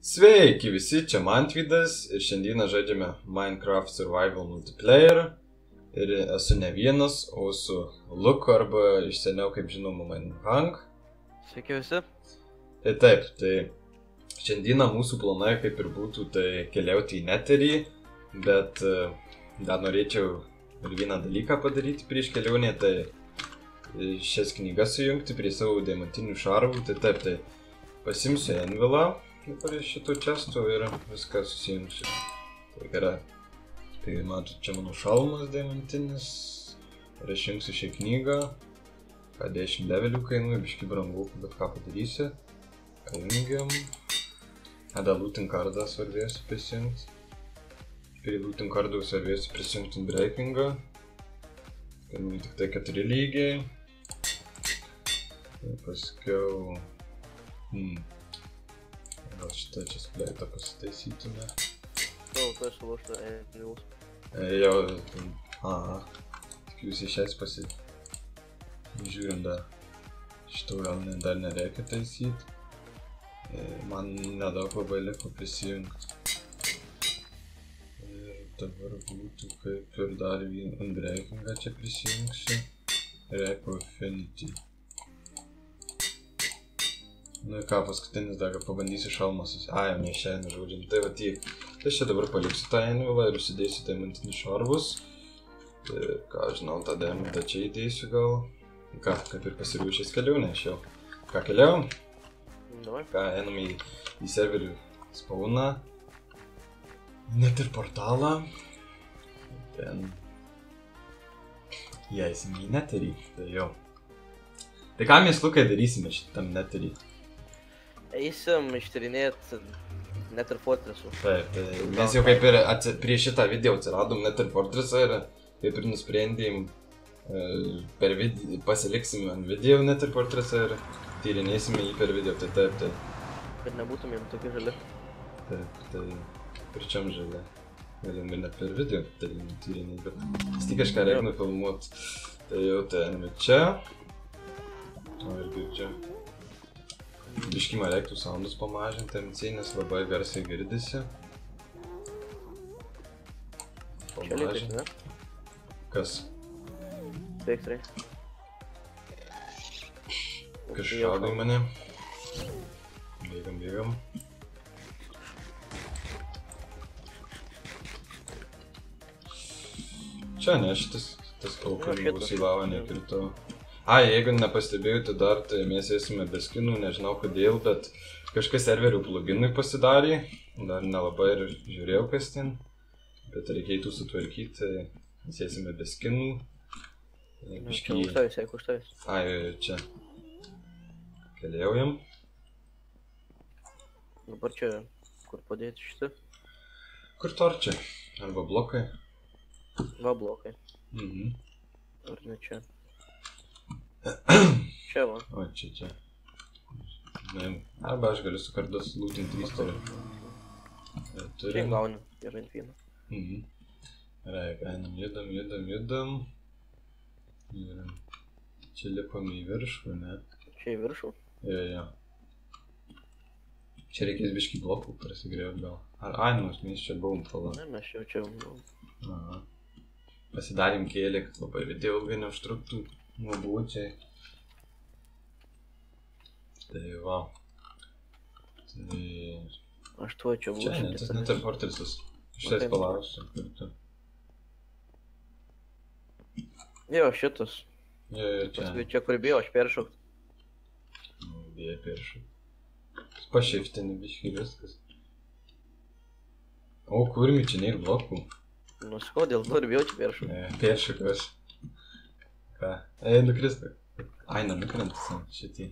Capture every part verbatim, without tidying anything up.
Sveiki visi, čia Mantvydas ir šiandieną žaidžiame Minecraft Survival Multiplayer. Ir esu ne vienas, o su Luku arba iš seniau kaip žinoma Minehang. Sveiki visi. Tai taip, tai šiandieną mūsų planai kaip ir būtų tai keliauti į Netherį, bet uh, dar norėčiau ir vieną dalyką padaryti prieš kelionę, tai šias knygas sujungti prie savo diamantinių šarvų. Tai taip, tai pasimsiu Envilą prie šito često ir viską susijungsiu. Tai gerai. Tai matot, čia mano šalmas diamantinis. Ir aš jungsiu šią knygą. Ką dešimt levelių kainuoja, biškį brangu, bet ką padarysi. Ką jungiam. Tada looting kardą svarbiausia prisijungti. Prie looting kardų svarbiausia prisijungti breakingą. Kainuoja tik tai keturi lygiai. Ir paskiau... Hmm. Gal šitą čia spleitą pasitaisytume. Tau, tu esi lošta Envilus. E, jau... Aha. Tikiuosi šiais pasi... Žiūrim dar. Šitą gal ne, dar nereikia taisyti. E, man nedaug labai liko prisijungti. Ir dabar būtų kaip ir dar vieną unbreakingą čia prisijungsiu. Repo Affinity. Nu ir ką, paskutinis dar pabandysiu šalmas. A, jau neišeina žodžiam. Tai va tiek. Tai aš čia dabar paliksiu tą Envilą ir užsidėsiu diamantinius šarvus. Ir ką, žinau, tą diamantą čia įdėsiu gal. Ką, kaip ir pasiruošęs kelionę aš jau. Ką, keliaujam? Davai. Ką, einam į, į serverių spawną. Net ir portalą. Ten... Įeisim į Netherį. Tai jau. Tai ką mes, Lukai, darysime šitam Netherį? Eisim ištyrinėt Nether Fortressų. Taip, tai mes jau kaip ir atsi... prieš šitą video atsiradom Nether Fortressą ir kaip ir nusprendėm e, per video, pasiliksim ant video Nether Fortressą ir tyrinėsime jį per video, tai taip, tai... Kad nebūtumėm tokie žali. Taip, tai... Pričiam žali. Galim ir net per video tyrinėti, bet vis tik kažką reikia nufilmuot. Tai jau tai einame čia. O ir girdžiu. Biškį man reiktų soundus pamažinti M C, nes labai garsiai girdisi. Čia lygiai, ne? Kas? Sveik, trai. Kas šaudai mane? Bėgam, bėgam. Čia ne, šitas tas kaukas bus į lavą nekrito. Ai, jeigu nepastebėjote dar, tai mes esame be skinų, nežinau kodėl, bet kažkas serverių pluginui pasidarė. Dar nelabai ir žiūrėjau kas ten, bet reikėtų sutvarkyti, tai mes esame be skinų. Biškį... Čia užtavės, jeigu užtavės. Ai, čia. Keliaujam. Dabar čia, kur padėti šitą? Kur torčia? Arba blokai? Va blokai. Mhm. Ar ne čia? Čia va. O, čia, čia. Arba aš galiu su kardas looting trys turiu. Čia gauni ir infiną. Mhm. Reik, einam, judam, judam, judam. Ir čia lipam į viršų, ne? Čia į viršų? Jo, jo. Čia reikės biškį blokų prasigriaut gal. Ar animus, mes čia buvom pala. Ne, mes jau čia buvom. Aha. Pasidarėm kėlį, kad labai video ilgai neužtruktų. Nuobūdžiai. Tai va. Tai... Aš tuo čia būsiu. Čia ne, tas Nether Fortressas. Šitais palauksiu kartu. Jo, šitas. Jo, jo, čia. Paskui čia kur bijau, aš peršokt. Nu, bijai peršokt. Pašiftini biškį viskas. O, kurmi, čia nėra blokų. Nu, sakau, dėl to ir bijau čia peršokt. Ne, peršok aš. Ką? Ei, nukristai. Ai, ne, nukrentas ant šitį.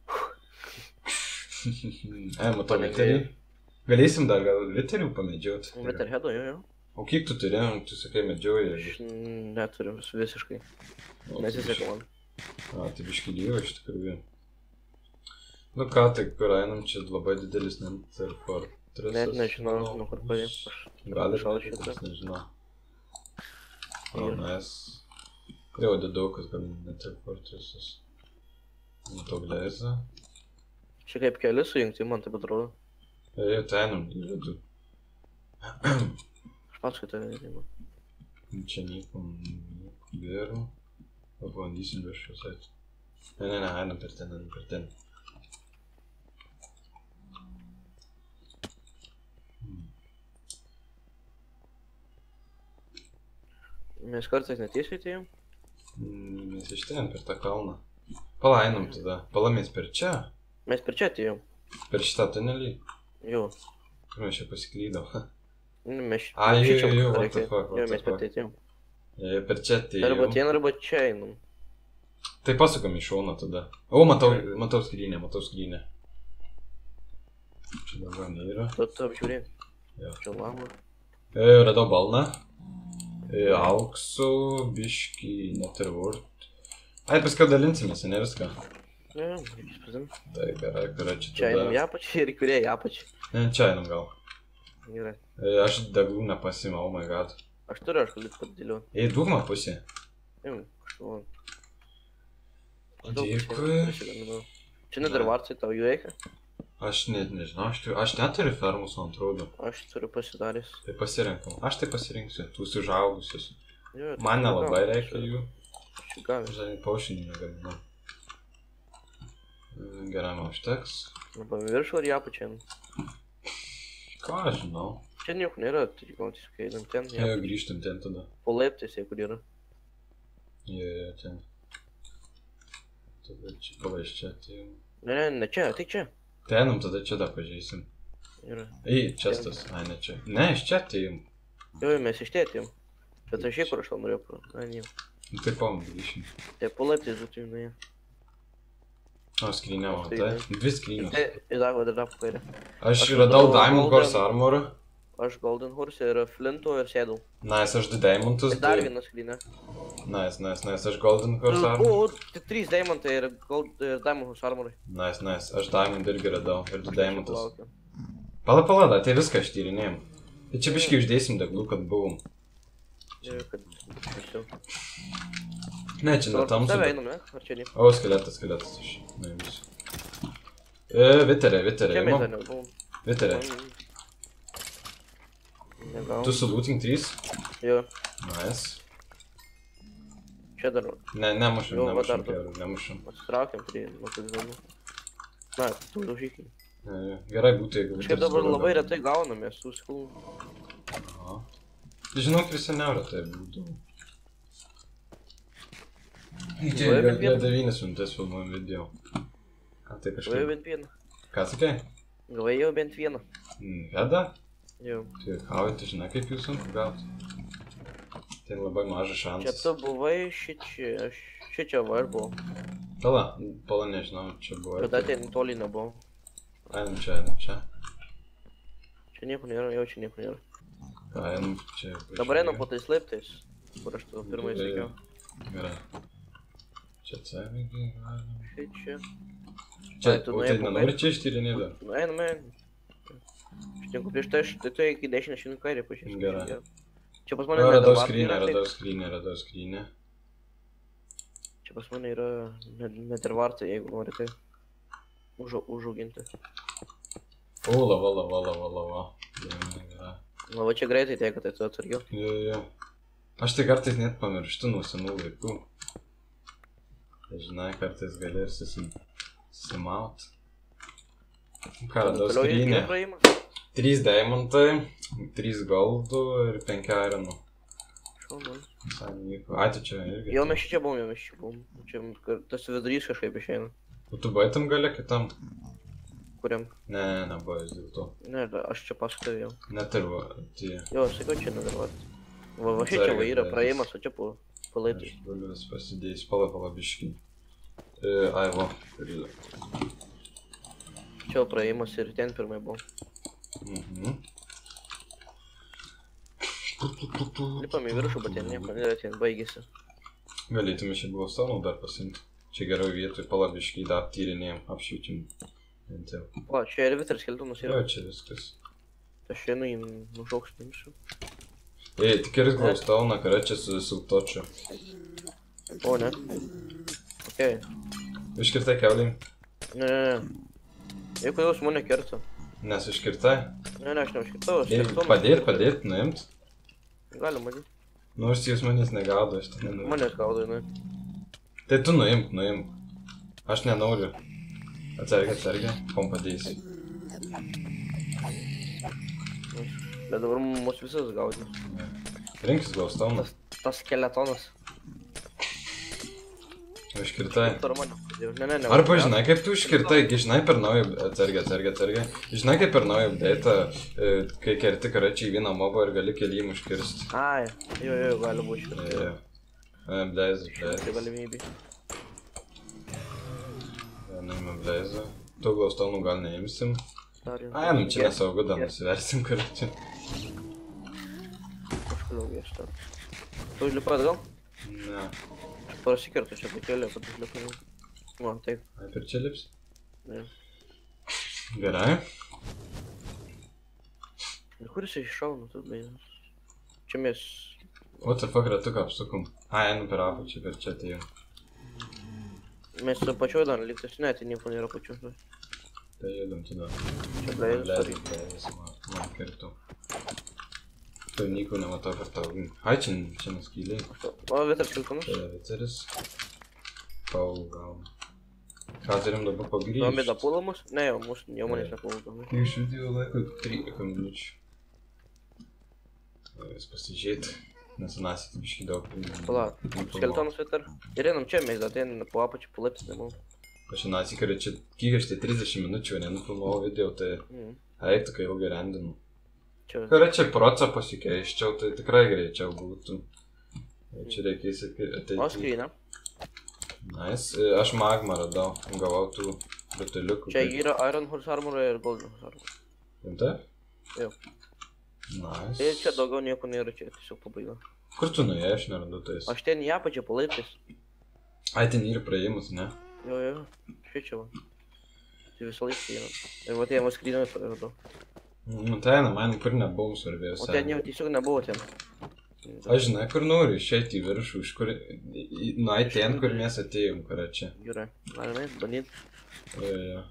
Ei, matau Witherį. Galėsim dar gal Witherių pamedžiot. Witherheado, jo, jo. O kiek tu turi, tu sakai medžioji? Aš neturiu visiškai. Nesiseka man. A, tai biškį lyvo iš tikrųjų. Nu ką, tai kur einam, čia labai didelis Nether Fortressas. Net nežinau, nu kur padėm. Gal ir šalšytas, nežinau. O mes... Jau daug kas gal Nether Fortressas. Matau glezą. Čia kaip keli sujungti, man taip atrodo. Jau tenam į vidų. Aš paskui tave nežinau. Čia nieko, nieko vėrų. Pabandysim viršus eit. Ne, ne, ne, einam per ten, einam per ten. Mes kartais netiesiai atėjom? Mes iš ten, per tą kalną. Pala, einam tada. Pala, mes per čia. Mes per čia atėjom. Per šitą tunelį. Jo. Kur mes čia pasiklydom? Mes A, jo, jo, jo, what the fuck, Jo, what the mes per fuck. tai atėjom. Jei, per čia atėjom. Arba ten, arba čia einam. Tai pasukam į šoną tada. O, matau, matau skrynę, matau skrynę. Čia dabar nėra. Tu tu apžiūrėk. Jo. Čia lama. E, radau balną. E, auksų, biškį, net ir vurt. Ai, paskui dalinsimės, ne viską. Jo, reikia spasim. Tai gerai, gerai, čia Čia einam į tada. apačią ir kurie į apačią. Ne, čia einam gal. Gerai. E, aš deglų nepasimau, oh my god. Aš turiu, aš galiu padėliu. Ei, dugno pusė. Jau, kažko. Dėkui. Čia nedarvarcai tau jų reikia? Aš net nežinau, aš, tu, aš neturiu fermus, man atrodo. Aš turiu pasidaręs. Tai pasirinkam. Aš tai pasirinksiu, tuos užaugusius. Jo, tai Man čia nelabai gavęs, reikia čia- jų. čia gavęs. Aš dar net paušinį negaminu. E, Gerai, man užteks. Arba į viršų ar į apačią. Ką aš žinau. Čia nieko nėra, tai gal tiesiog einam ten. į Jau apačią. grįžtum ten tada. Po laiptais, jei kur yra. Jie, jie, ten. Tada čia pavaiš čia, tai... Ne, ne, ne čia, tai čia. Tenam tada čia dar pažeisim. Yra. Ei, čia tas, ai ne čia. Ne, iš čia atėjom. Jo, mes iš čia atėjom. Bet aš šiek kur aš gal norėjau pro. Na, ne. Nu, tai pavom grįšim. Tai po laiptais būtų nuėję. O, skrynė, man, Tai tai. ne. Dvi skrynės. Tai į dar dar po kairę. Aš aš radau radau Diamond Golden- Horse armorą. Aš Golden Horse ir Flinto ir sėdau. Nice, aš du Diamondus. Ir dar tai- vieną skrynę. Nice, nice, nice, aš Golden Horse armorą. O, tai trys Diamontai ir Gold ir Diamond Horse armorai. Nice, nice, aš Diamond irgi radau. Ir du Diamondus. Laukiu. Pala, pala, da, tai viską aš tyrinėjom. Tai čia biškai uždėsim deglų, kad buvom. Jo, kad... Aš Ne, čia jau. netamsu. Tave bet- einam, ne? Ar čia nieko? O, skeletas, skeletas, aš neimsiu. E, Viterė, Viterė, Čia mes dar imam. nebuvom. Viterė. Negavom. Tu su looting trys? Jo, Nice. čia dar Ne, nemušam, Jo, va nemušam, dar du. kerų, nemušam. atsitraukiam prie matau zonų. Na, tu daužykim. Ne, ne, Gerai būtų, jeigu Kažkaip dabar labai retai gaunamės, susikau. Aha. Žinok, visi neretai būtų. Čia Labai jau vieną. devynias minutės filmuojam video. A, tai Gavai jau kažkaip. bent vieną. Ką sakai? Gavai jau bent vieną. Mm, Veda? Jau. Tai ką, tu žinai, kaip jūs sunku gauti. Tai labai mažas Čia šansas. tu buvai šičia, aš šičia va aš buvau. Pala, pala nežinau, čia buvo. Bet ten toli nebuvau. Einam čia, einam čia. Čia nieko nėra, jau čia nieko nėra. Ką, einam čia. Dabar einam po tais laiptais, kur aš tavo pirmai sakiau. Gerai. Čia cevigiai galim. Šičia. Čia, Ai, tu o tai nuėjai po nenori čia ištyrinėti dar? Nu, einam, einam. Aš tenku prieš tai, aš tai tu iki dešinę šiandien kairį pažiūrėjau. Gerai. Čia pas O, mane radau nedavartai skrynę, yra, radau taip. skrynę, radau skrynę. Čia pas mane yra nedarvartai, jeigu nori tai užau- užauginti. O, lava, lava, lava, lava. Gerai, gerai. Na va čia greitai teka, tai tu atsargiau. Jo, jo. Aš tai kartais net pamirštu nuo senų laikų. Tai žinai, kartais gali ir susim... susimaut. Ką, radau Toliau irgi skrynę? yra praėjimas. Trys diamantai, trys goldų ir penki ironų. Šaunu. Visai nieko. Ai, tu čia irgi. Jau mes čia buvom, jau mes čia buvom. Čia kar- tas vidurys kažkaip išeina. O tu baitam gale kitam? Kuriam? Ne, ne, nebuvo vis dėlto. Ne, da- aš čia paskui jau. Net ir va, tai... Jo, aš sakiau, čia nedarvartai. Va, va šičia va yra praėjimas, o čia po palaitai. Aš galiu vis pasidėjus, pala, pala, biškį. E, ai, va. ir- Čia praėjimas ir ten pirmai buvo. Mhm. Lipam į viršų, bet ten nieko nėra, ten baigėsi. Galėtume čia buvo savo dar pasimti. Čia geroj vietoj, pala, biškį, dar tyrinėjom, apšviečiam. Bent jau. Va, čia ir Viters skeltonas yra. Jo, čia viskas. Aš einu į nušaukštinsiu. Ei, tik ir glaustauną, короче, su sultočiu. O, ne? Okei. Iškirtai keuliai. Ne, ne, ne. Jeigu jau su mane kerta. Nes iškirtai? Ne, ne, aš neužkirtau, aš Ei, kertu. padėt, padėt, nuimt. Galim matyt. Nors jūs manęs negaudo, aš ten nenoriu. Manęs gaudo, jinai. Tai tu nuimk, nuimk. Aš nenoriu. Atsargiai, atsargiai, kom padėsiu. Bet dabar mus visus gaudys. Rinkis Glowstone. Tas, tas skeletonas. Iškirtai. Turiu mane. Ne, ne, ne. Arba žinai, kaip tu iškirtai, žinai per naują, atsargiai, atsargiai, atsargiai. Žinai, kaip per naują update'ą, kai kerti karačiai vieną mobą ir gali kelyjim užkirsti. Ai, jo, jo, gali būti iškirti. Jo. Blaze, Tai blaze. galimybė. Neimam blaze. Tu Glowstone'ų gal neimsim. Dar Ai, nu čia nesaugu, dar nusiversim karačiai. Kažkodėl viešta. Tu užlipai atgal? Ne. Prasikertu čia pakėlė, kad užlipai. Va, taip. Ai, per čia lips? Ne. Gerai. Ir kur jisai iššauna, tu bainas? Čia mes... What the fuck, ratuką apsukum. Ai, nu per apačią, per čia atėjau. Mes su pačioj dar liktas, ne, tai nieko nėra pačioj. Tai judam tada. Čia blaze, Blaze, blaze, man, man kirtų. Tu nieko nematau per tau. Ai, čia, čia neskyliai. O, Vitar skilkonus? Tai Viceris. Pau, gal. Ką turim dabar pagrįžti? Zombie dapulo mus? Ne, jau mus, jau manęs nepuldo. Iš video laiko trylika minučių. Vis pasižiūrėti. Nes anasį biškį daug. Palauk, skeletonus Vitar. Ir einam čia, mes dar einam po apačią, po laiptis nemanau. Aš anasį, kai čia kiek aš tai trisdešimt minučių, nenufilmavau video, tai eiktų, kai ilgai rendinu. Kai čia procą pasikeisčiau, tai tikrai greičiau būtų. Čia reikės ateiti. O skryna? Nice. Aš magmą radau, gavau tų bataliukų. Čia yra Iron Horse Armor ir Golden Horse Armor. Rimtai? Jau. Nice. Ir čia daugiau nieko nėra, čia tiesiog pabaiga. Kur tu nuėjai, aš nerandu tais? Aš ten į apačią po laiptis. Ai, ten yra praėjimas, ne? Jo, jo, šičia va. Tai visą laiką yra. Ir va, tai jam skryną radau. Nu, tai einam, einam, kur nebuvom svarbiausia. O ten jau tiesiog nebuvo ten. Aš žinai, kur noriu išeiti į viršų, iš kur... Nuai ten, kur mes atėjom, kur čia. Gerai, galime bandyt. Jo, jo.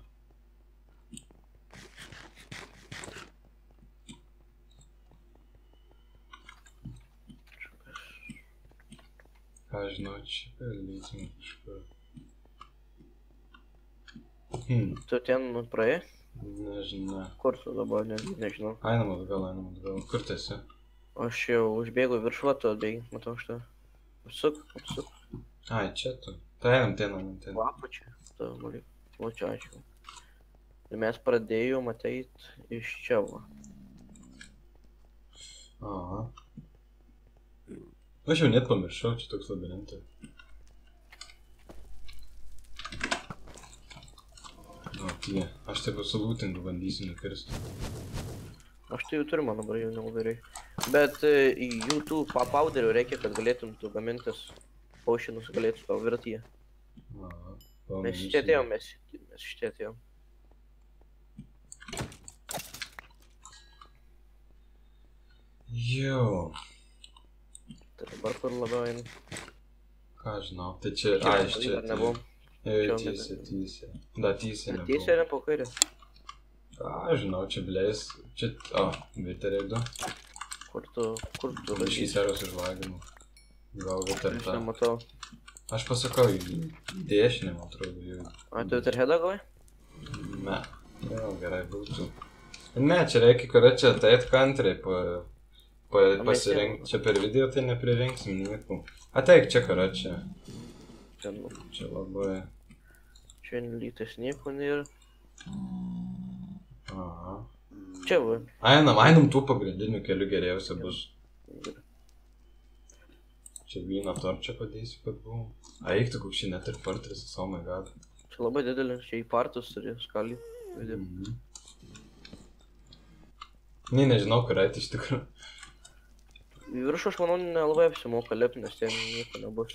Ką žinau, čia galėsim kažkur. Hmm. Tu ten praėjai? Nežinau. Kur tu dabar, ne, nežinau. Einam atgal, einam atgal. Kur tu esi? Aš jau užbėgu viršuo, tu atbėgi, matau šitą. Apsuk, apsuk. Ai, čia tu. Tai einam ten, einam ten. O apačią, tu, malik. O čia aišku. Ir mes pradėjom ateit iš čia va. Aha. Aš jau net pamiršau, čia toks labirintai. O, tie. Aš taip su lūtingu bandysiu nukirsti. Aš tai jau turiu, man dabar jau nelabai reikia. Bet jų tų papauderių reikia, kad galėtum tu gamintis potionus, galėtum tau virtyje. Aha. Mes šitie atėjom, mes, mes šitie atėjom. Jo. Tai dabar kur labiau eina. Ką žinau, tai čia... Ai, iš čia. Dar nebuvom. Jo, tysia, tysia. Da, tysia nebuvo. Tysia yra po kairė. Ką žinau, čia blės. Čia... O, Viteriai du. Kur tu, kur tu Biškį serijos išlaginu. Gal Viter Aš tą. nematau. Aš pasakau, į dešinę, man atrodo, jau. A, tu Viterheadą gavai? Ne. Jau, gerai būtų. Ne, čia reikia, kada čia ateit kantriai pa... pa pasirinkti. Čia per video tai neprirengsim nieko. Ateik čia, kada čia. Čia, nu. Čia labai... Čia lytas nieko nėra. Aha. Čia va. Einam, einam tų pagrindinių kelių geriausia bus. Čia vieną torčią padėsiu, kad buvau. A, eik tu koks čia net ir partris, oh my god. Čia labai didelis, čia į partus turi skalį. Mhm. Ne, nežinau, kur eiti iš tikrųjų. Į viršų aš manau nelabai apsimoka lipti, nes ten nieko nebus.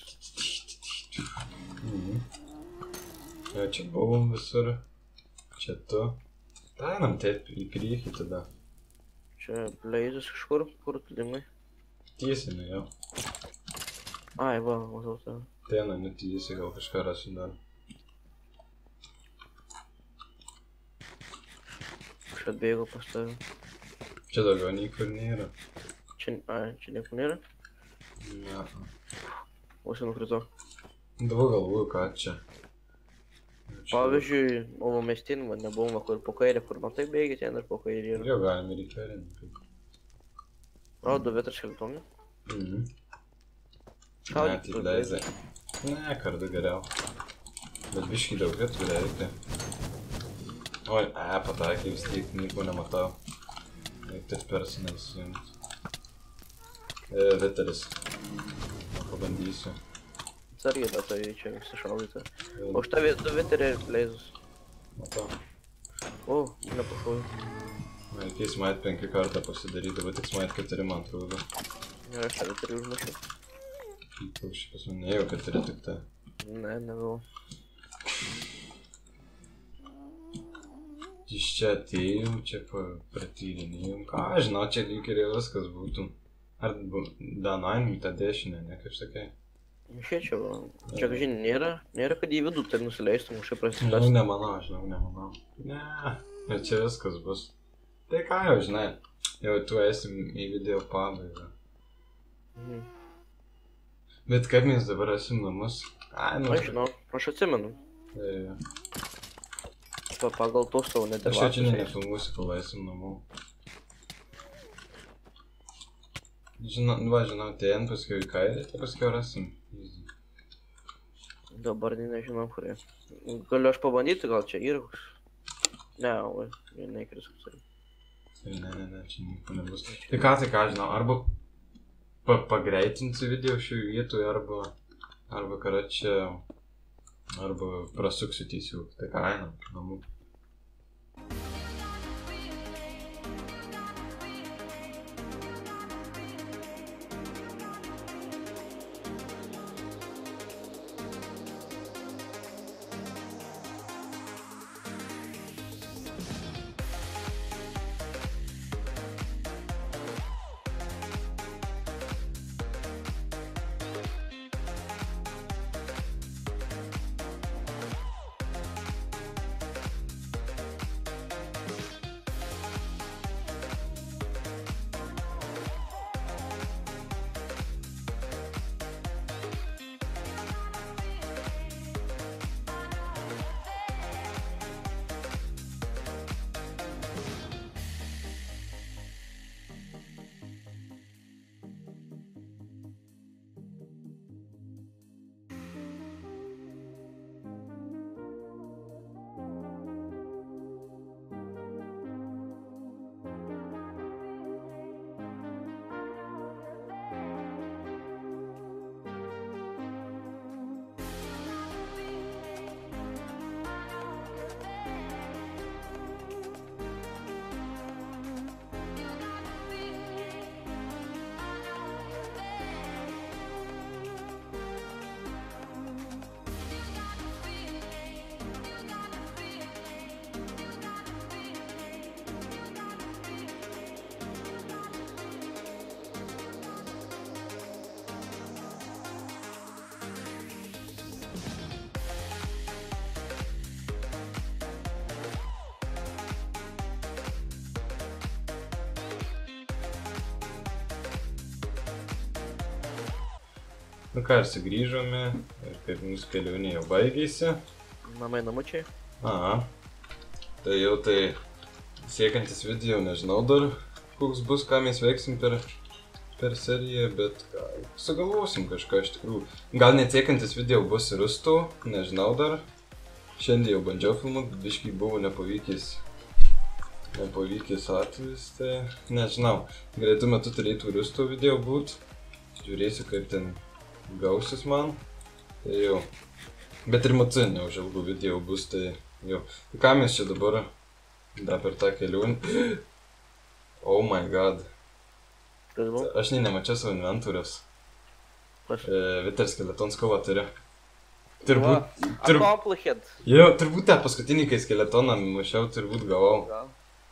Mhm. Jo, čia buvom visur. Čia tu. Tai einam taip į priekį tada. Čia blazes kažkur, kur tu dingai? Tiesinu jau. Ai, va, matau tą. Ten, nutiesi, gal kažką rasiu dar. Aš atbėgau pas tave. Čia daugiau niekur nėra. Čia, a, čia nieko nėra? Ne. Vos jau nukrito. Dabar galvoju, ką čia. Čia- Pavyzdžiui, ovo mestin, man nebuvom, va, kur po kairę, kur matai bėgi, ten ir po kairę yra. Jo, galime ir į kairę. O, du vietas šiltonė. Mhm. Šaudyk, Ne, tai kur leizai. Ne, kardu geriau. Bet biškį daug vietų reikia. Oi, e, pataikė vis tiek, nieko nematau. Reik taip personai įsijungti. E, Viteris. Pabandysiu. Sargiai, bet tai čia visi šaudyta. Jau O štai du vieterį ir leizus. matau. O, nepašauju. Reikės smite penki kartą pasidaryti, dabar tik smite keturi, man atrodo. Ir aš tą vieterį užmušiu. Paukščiai pas mane jau keturi tik tai. Ne, negalvoju. Iš čia atėjau, čia pa- pratyrinėjom. Ką, žinau, čia lyg ir jau viskas būtų. Ar Danain į tą dešinę, ne, kaip sakai? Šia čia, va. Čia, kažin, nėra, nėra, kad į vidų tai nusileistum, kažkaip Žinau, prasiskast. nemanau, žinau, nemanau. Ne, bet čia viskas bus. Tai ką jau, žinai, jau tu esi į video pabaigą. Mhm. Bet kaip mes dabar esim namus? Ai, nu, Aš žinau, aš atsimenu. Tai, Pa, pagal to savo aš jau čia nedalyvausiu. nenefilmuosiu, kol eisim namų. Žinau, va, žinau, ten paskui į kairę, tai paskui rasim. Easy. Dabar nežinau, kur jie. Galiu aš pabandyti, gal čia yra koks. Ne, oi, jie neįkris koks yra. Tai ne, ne, ne, čia nieko nebus. Tai ką, tai ką, žinau, arba pa pagreitinsi video šių vietų, arba, arba karačia, arba prasuksiu tiesiog. Tai ką, einam, namų. Nu ką, ir sugrįžome, ir kaip mūsų kelionė jau baigėsi. Namai namučiai. Aha. Tai jau tai siekiantis video, nežinau dar koks bus, ką mes veiksim per, per seriją, bet ką, sugalvosim kažką iš tikrųjų. Gal net siekiantis video bus rustų, nežinau dar. Šiandien jau bandžiau filmuoti, bet biškai buvo nepavykęs. Nepavykęs atvejis, tai nežinau. Greitu metu turėtų rustų video būt. Žiūrėsiu, kaip ten gausis man. Tai jau. Bet ir matu neužilgų video bus, tai jau. Tai ką mes čia dabar dar per tą kelionę? Oh my god. Kas buvo? Aš nei nemačiau savo inventorius. Kas? E, Viter skeletons kovą turi. Turbūt... Tur... Accomplished. Jo, turbūt tą paskutinį, kai skeletoną mušiau, turbūt gavau. Gal.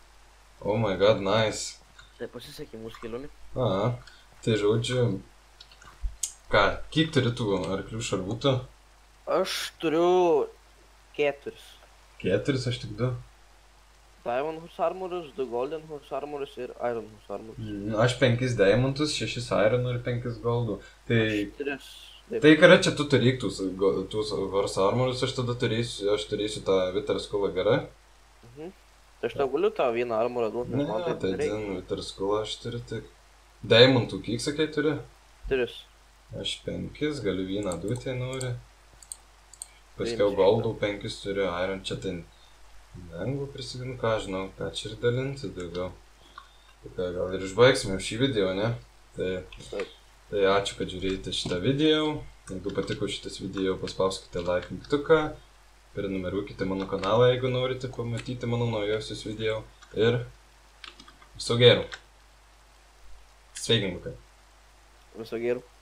Oh my god, nice. Tai pasisekė mūsų kelionė. Aha. Tai žodžiu... Ką, kiek turi tų arklių šarvutų? Aš turiu keturis. Keturis, aš tik du. Diamond Horse Armorus, du Golden Horse Armorus ir Iron Horse Armorus. Mm, Aš penkis diamantus, šešis iron ir penkis goldų. Tai, Aš tris. tai kare čia tu turėk tus, go- tus Horse Armorus, aš tada turėsiu, aš turėsiu tą Wither Skullą gerai. Mhm. Tai aš tau galiu tą vieną armorą duoti, Ne, nes man tai taip reikia. dzin, Wither Skullą aš turiu tik. Diamondų kiek sakai turi? Tris. Aš penkis, galiu vieną duoti, jei nori. Paskiau Priimčiau goldų penkis turiu, iron čia tai lengva prisimenu, ką žinau, ką čia ir dalinti daugiau. Tai ką, gal ir išbaigsime šį video, ne? Tai, Taip. tai ačiū, kad žiūrėjote šitą video. Jeigu patiko šitas video, paspauskite like mygtuką. Prenumeruokite mano kanalą, jeigu norite pamatyti mano naujausius video. Ir viso gero. Sveikinimai. Viso gero.